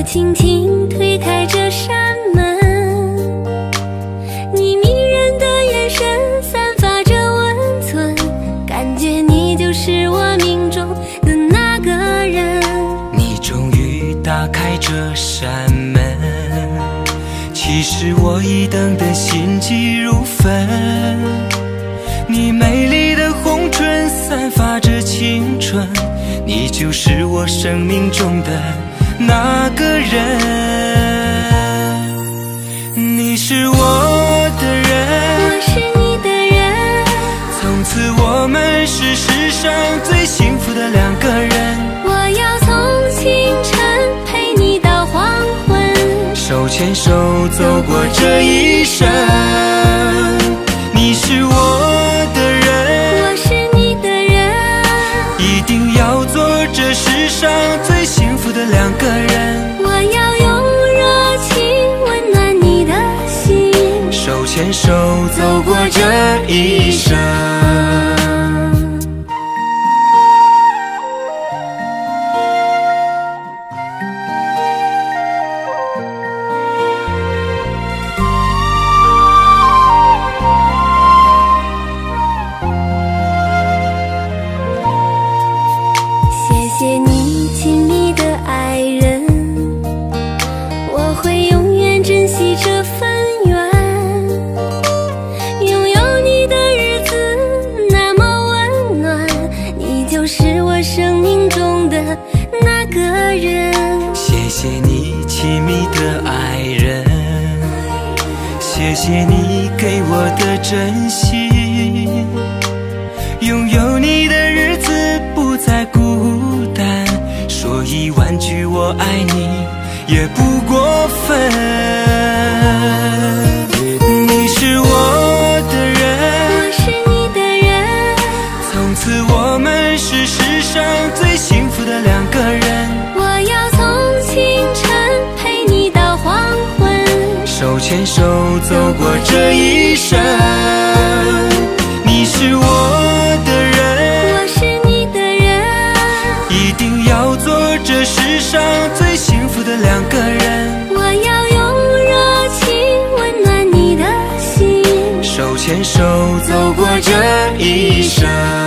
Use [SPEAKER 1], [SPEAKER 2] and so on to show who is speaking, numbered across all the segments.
[SPEAKER 1] 轻轻推开这扇门，你迷人的眼神散发着温存，感觉你就是我命中的那个人。
[SPEAKER 2] 你终于打开这扇门，其实我已等得心急如焚。你美丽的红唇散发着青春，你就是我生命中的那个人。你是我的人，
[SPEAKER 1] 我是你的人，
[SPEAKER 2] 从此我们是世上最幸福的两个人。
[SPEAKER 1] 我要从清晨陪你到黄昏，
[SPEAKER 2] 手牵手走过这一生。你是我的人，
[SPEAKER 1] 我是你的人，
[SPEAKER 2] 一定要做这世上最幸福的两个人。
[SPEAKER 1] 我要用热情温暖你的心，
[SPEAKER 2] 手牵手走过这一生。
[SPEAKER 1] 谢谢你亲密的爱人，我会永远珍惜这份缘。拥有你的日子那么温暖，你就是我生命中的那个人。
[SPEAKER 2] 谢谢你亲密的爱人，谢谢你给我的真心。拥有你的日子不再孤单，说10000句我爱你也不过分。你是我的人，
[SPEAKER 1] 我是你的人，
[SPEAKER 2] 从此我们是世上最幸福的两个人。
[SPEAKER 1] 我要从清晨陪你到黄昏，
[SPEAKER 2] 手牵手走过这一生。你是我的人，
[SPEAKER 1] 我是你的人，
[SPEAKER 2] 一定要做这世上最幸福的两个人。
[SPEAKER 1] 我要用热情温暖你的心，
[SPEAKER 2] 手牵手走过这一生。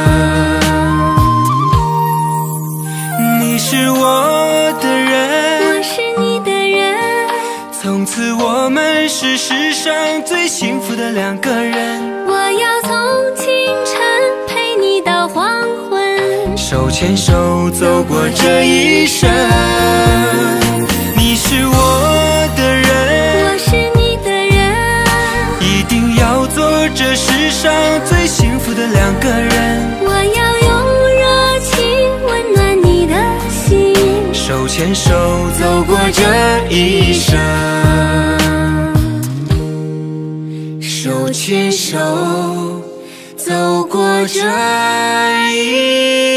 [SPEAKER 2] 你是我的人，
[SPEAKER 1] 我是你的人，
[SPEAKER 2] 从此我们是世上最幸福的两个人。
[SPEAKER 1] 我要从清晨陪你到黄昏，
[SPEAKER 2] 手牵手走过这一生。你是我的人，
[SPEAKER 1] 我是你的人，
[SPEAKER 2] 一定要做这世上最幸福的两个人。
[SPEAKER 1] 我要用热情温暖你的心，
[SPEAKER 2] 手牵手走过这一生。手牵手走过这一生。